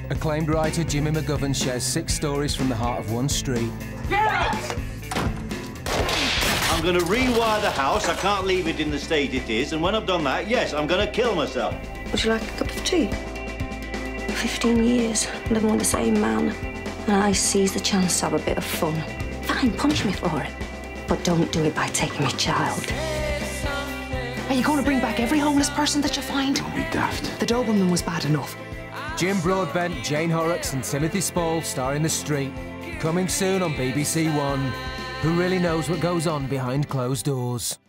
Acclaimed writer Jimmy McGovern shares 6 stories from the heart of one street. Get out! I'm going to rewire the house. I can't leave it in the state it is. And when I've done that, yes, I'm going to kill myself. Would you like a cup of tea? 15 years living with the same man, and I seized the chance to have a bit of fun. Fine, punish me for it, but don't do it by taking my child. Are you going to bring back every homeless person that you find? Don't be daft. The Doberman was bad enough. Jim Broadbent, Jane Horrocks and Timothy Spall star in The Street. Coming soon on BBC One. Who really knows what goes on behind closed doors?